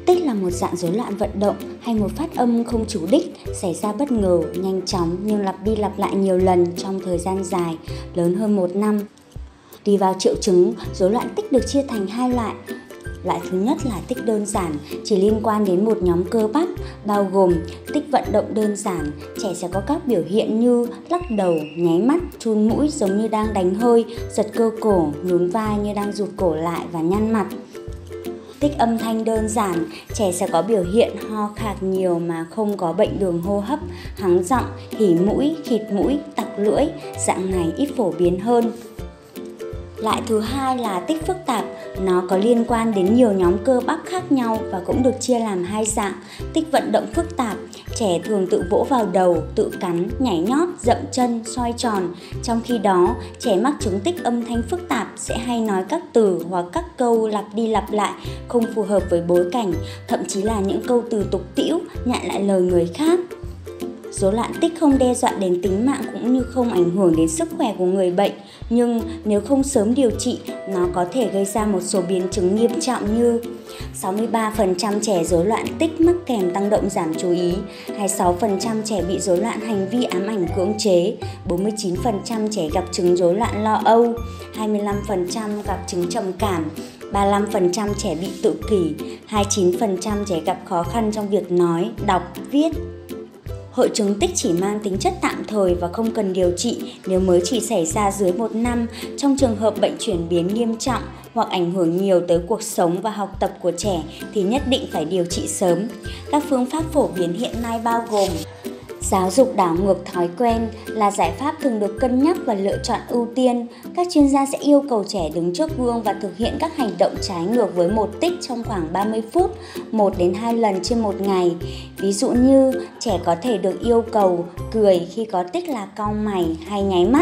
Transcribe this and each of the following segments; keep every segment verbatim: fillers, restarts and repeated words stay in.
tích là một dạng rối loạn vận động hay một phát âm không chủ đích xảy ra bất ngờ, nhanh chóng nhưng lặp đi lặp lại nhiều lần trong thời gian dài, lớn hơn một năm. Tùy vào triệu chứng, rối loạn tích được chia thành hai loại. Loại thứ nhất là tích đơn giản, chỉ liên quan đến một nhóm cơ bắp, bao gồm tích vận động đơn giản. Trẻ sẽ có các biểu hiện như lắc đầu, nháy mắt, chun mũi giống như đang đánh hơi, giật cơ cổ, nhún vai như đang rụt cổ lại và nhăn mặt. Tích âm thanh đơn giản, trẻ sẽ có biểu hiện ho khạc nhiều mà không có bệnh đường hô hấp, hắng giọng, hỉ mũi, khịt mũi, tặc lưỡi, dạng này ít phổ biến hơn. Loại thứ hai là tích phức tạp, nó có liên quan đến nhiều nhóm cơ bắp khác nhau và cũng được chia làm hai dạng. Tích vận động phức tạp, trẻ thường tự vỗ vào đầu, tự cắn, nhảy nhót, dậm chân, xoay tròn. Trong khi đó, trẻ mắc chứng tích âm thanh phức tạp sẽ hay nói các từ hoặc các câu lặp đi lặp lại, không phù hợp với bối cảnh, thậm chí là những câu từ tục tĩu, nhại lại lời người khác. Rối loạn tích không đe dọa đến tính mạng cũng như không ảnh hưởng đến sức khỏe của người bệnh, nhưng nếu không sớm điều trị, nó có thể gây ra một số biến chứng nghiêm trọng như sáu mươi ba phần trăm trẻ rối loạn tích mắc kèm tăng động giảm chú ý, hai mươi sáu phần trăm trẻ bị rối loạn hành vi ám ảnh cưỡng chế, bốn mươi chín phần trăm trẻ gặp chứng rối loạn lo âu, hai mươi lăm phần trăm gặp chứng trầm cảm, ba mươi lăm phần trăm trẻ bị tự kỷ, hai mươi chín phần trăm trẻ gặp khó khăn trong việc nói, đọc, viết. Hội chứng tích chỉ mang tính chất tạm thời và không cần điều trị nếu mới chỉ xảy ra dưới một năm. Trong trường hợp bệnh chuyển biến nghiêm trọng hoặc ảnh hưởng nhiều tới cuộc sống và học tập của trẻ thì nhất định phải điều trị sớm. Các phương pháp phổ biến hiện nay bao gồm giáo dục đảo ngược thói quen là giải pháp thường được cân nhắc và lựa chọn ưu tiên. Các chuyên gia sẽ yêu cầu trẻ đứng trước gương và thực hiện các hành động trái ngược với một tích trong khoảng ba mươi phút, một đến hai lần trên một ngày. Ví dụ như trẻ có thể được yêu cầu cười khi có tích là cau mày hay nháy mắt.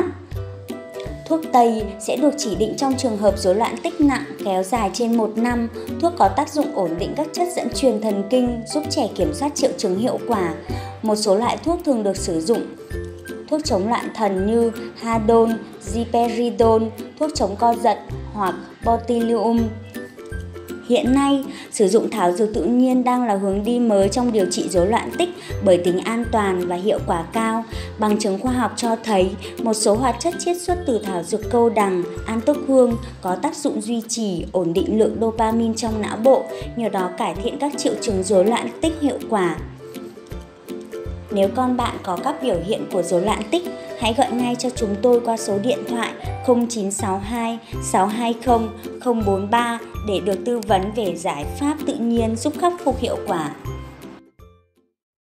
Thuốc Tây sẽ được chỉ định trong trường hợp rối loạn tích nặng kéo dài trên một năm. Thuốc có tác dụng ổn định các chất dẫn truyền thần kinh, giúp trẻ kiểm soát triệu chứng hiệu quả. Một số loại thuốc thường được sử dụng thuốc chống loạn thần như Hadol, Ziperidone, thuốc chống co giật hoặc Botulinum. Hiện nay, sử dụng thảo dược tự nhiên đang là hướng đi mới trong điều trị rối loạn tích bởi tính an toàn và hiệu quả cao. Bằng chứng khoa học cho thấy một số hoạt chất chiết xuất từ thảo dược câu đằng, an tốc hương có tác dụng duy trì, ổn định lượng dopamine trong não bộ, nhờ đó cải thiện các triệu chứng rối loạn tích hiệu quả. Nếu con bạn có các biểu hiện của rối loạn tích, hãy gọi ngay cho chúng tôi qua số điện thoại không chín sáu hai sáu hai không không bốn ba để được tư vấn về giải pháp tự nhiên giúp khắc phục hiệu quả.